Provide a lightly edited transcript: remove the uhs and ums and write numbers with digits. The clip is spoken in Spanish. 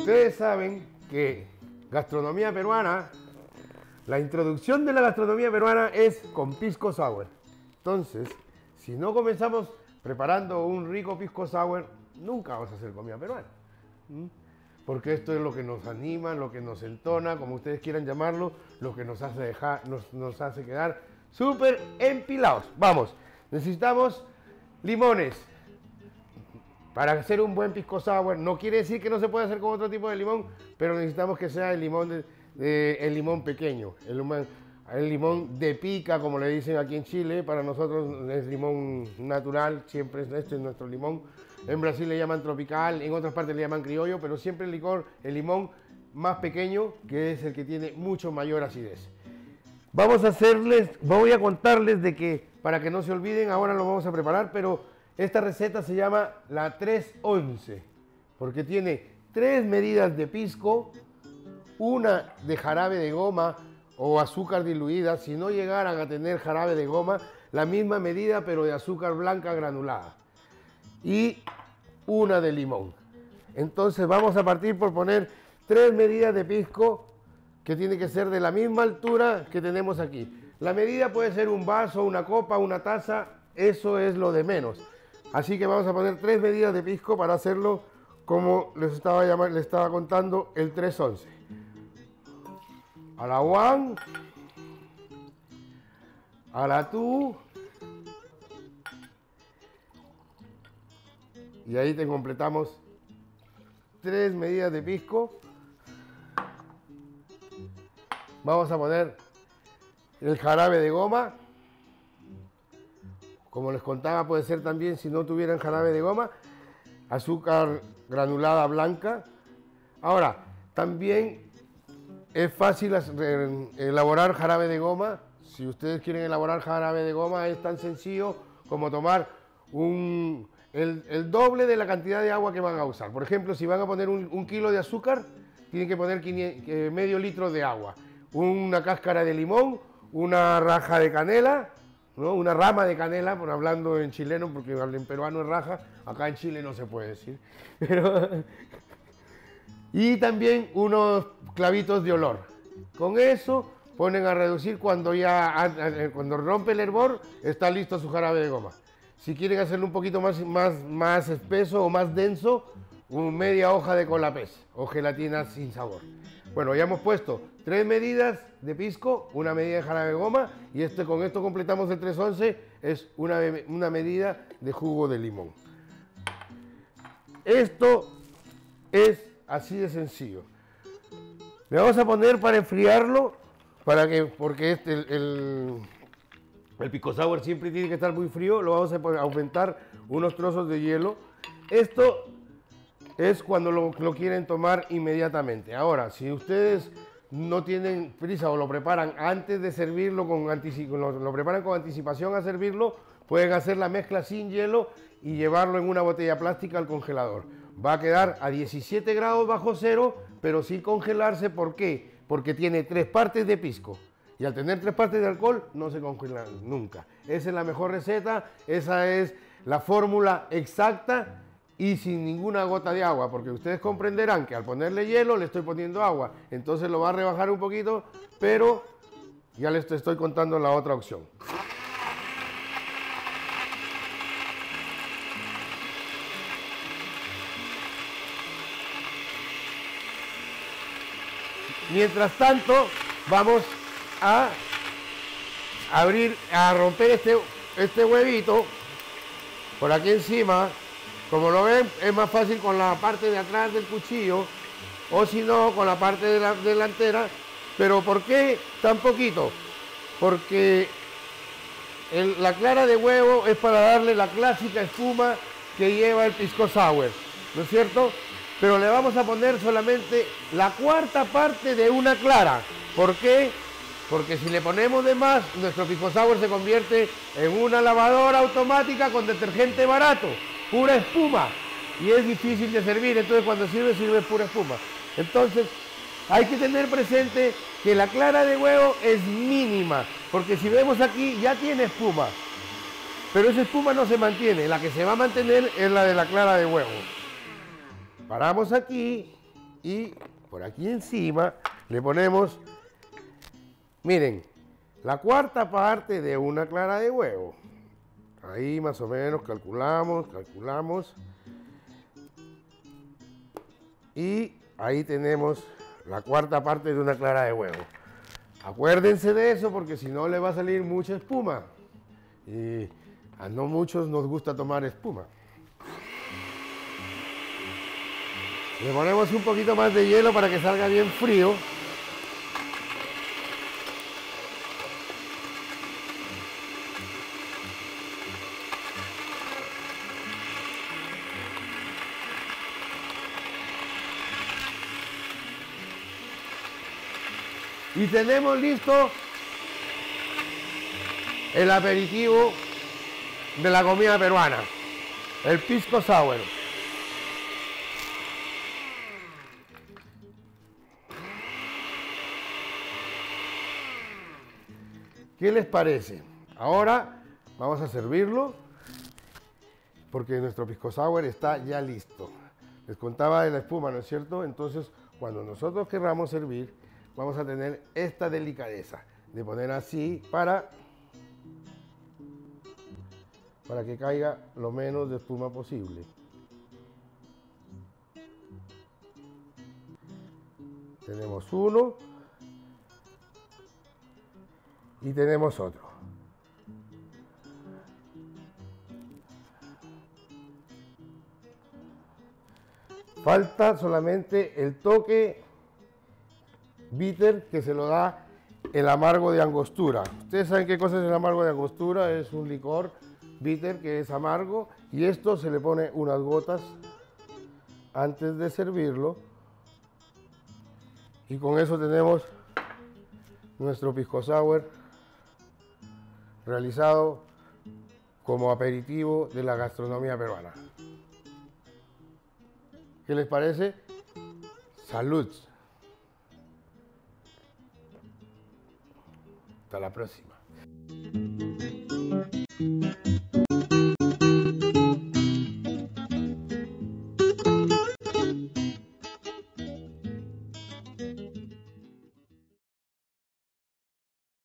Ustedes saben que gastronomía peruana, la introducción de la gastronomía peruana es con pisco sour. Entonces, si no comenzamos preparando un rico pisco sour, nunca vamos a hacer comida peruana. Porque esto es lo que nos anima, lo que nos entona, como ustedes quieran llamarlo, lo que nos hace nos hace quedar súper empilados. Vamos, necesitamos limones. Para hacer un buen pisco sour, no quiere decir que no se pueda hacer con otro tipo de limón, pero necesitamos que sea el limón, el limón pequeño, el limón de pica, como le dicen aquí en Chile. Para nosotros es limón natural, siempre este es nuestro limón. En Brasil le llaman tropical, en otras partes le llaman criollo, pero siempre el limón más pequeño, que es el que tiene mucho mayor acidez. Voy a contarles de que, para que no se olviden, ahora lo vamos a preparar, pero esta receta se llama la 311, porque tiene 3 medidas de pisco, una de jarabe de goma o azúcar diluida. Si no llegaran a tener jarabe de goma, la misma medida pero de azúcar blanca granulada, y una de limón. Entonces vamos a partir por poner 3 medidas de pisco, que tiene que ser de la misma altura que tenemos aquí. La medida puede ser un vaso, una copa, una taza, eso es lo de menos. Así que vamos a poner 3 medidas de pisco para hacerlo como les estaba contando, el 311. A la 1, a la 2, y ahí te completamos 3 medidas de pisco. Vamos a poner el jarabe de goma. Como les contaba, puede ser también, si no tuvieran jarabe de goma, azúcar granulada blanca. Ahora, también es fácil elaborar jarabe de goma. Si ustedes quieren elaborar jarabe de goma, es tan sencillo como tomar el doble de la cantidad de agua que van a usar. Por ejemplo, si van a poner un kilo de azúcar, tienen que poner medio litro de agua, una cáscara de limón, una raja de canela, ¿no? Una rama de canela, por hablando en chileno, porque en peruano es raja, acá en Chile no se puede decir. Y también unos clavitos de olor. Con eso ponen a reducir. Cuando rompe el hervor, está listo su jarabe de goma. Si quieren hacerlo un poquito más espeso o más denso, media hoja de colapés o gelatina sin sabor. Bueno, ya hemos puesto 3 medidas de pisco, una medida de jarabe de goma, y con esto completamos el 311, es una medida de jugo de limón. Esto es así de sencillo. Le vamos a poner para enfriarlo, porque el pisco sour siempre tiene que estar muy frío. Lo vamos a aumentar unos trozos de hielo. Esto es cuando lo quieren tomar inmediatamente. Ahora, si ustedes no tienen prisa o lo preparan antes de servirlo, lo preparan con anticipación a servirlo, pueden hacer la mezcla sin hielo y llevarlo en una botella plástica al congelador. Va a quedar a 17 grados bajo cero, pero sin congelarse. ¿Por qué? Porque tiene 3 partes de pisco. Y al tener 3 partes de alcohol, no se congela nunca. Esa es la mejor receta, esa es la fórmula exacta y sin ninguna gota de agua, porque ustedes comprenderán que al ponerle hielo le estoy poniendo agua. Entonces lo va a rebajar un poquito, pero ya les estoy contando la otra opción. Mientras tanto, vamos a romper este huevito por aquí encima. Como lo ven, es más fácil con la parte de atrás del cuchillo, o si no, con la parte delantera. ¿Pero por qué tan poquito? Porque la clara de huevo es para darle la clásica espuma que lleva el pisco sour, ¿no es cierto? Pero le vamos a poner solamente la 1/4 parte de una clara. ¿Por qué? Porque si le ponemos de más, nuestro pisco sour se convierte en una lavadora automática con detergente barato, pura espuma, y es difícil de servir. Entonces cuando sirve pura espuma. Entonces hay que tener presente que la clara de huevo es mínima, porque si vemos aquí ya tiene espuma, pero esa espuma no se mantiene. La que se va a mantener es la de la clara de huevo. Paramos aquí Y por aquí encima le ponemos, miren, la cuarta parte de una clara de huevo. Ahí más o menos calculamos. Y ahí tenemos la cuarta parte de una clara de huevo. Acuérdense de eso porque si no le va a salir mucha espuma. Y a no muchos nos gusta tomar espuma. Le ponemos un poquito más de hielo para que salga bien frío. Y tenemos listo el aperitivo de la comida peruana, el pisco sour. ¿Qué les parece? Ahora vamos a servirlo porque nuestro pisco sour está ya listo. Les contaba de la espuma, ¿no es cierto? Entonces, cuando nosotros querramos servir, vamos a tener esta delicadeza de poner así para que caiga lo menos de espuma posible. Tenemos uno y tenemos otro. Falta solamente el toque bitter que se lo da el amargo de Angostura. Ustedes saben qué cosa es el amargo de Angostura, es un licor bitter que es amargo y esto se le pone unas gotas antes de servirlo y con eso tenemos nuestro pisco sour realizado como aperitivo de la gastronomía peruana. ¿Qué les parece? ¡Salud! Hasta la próxima.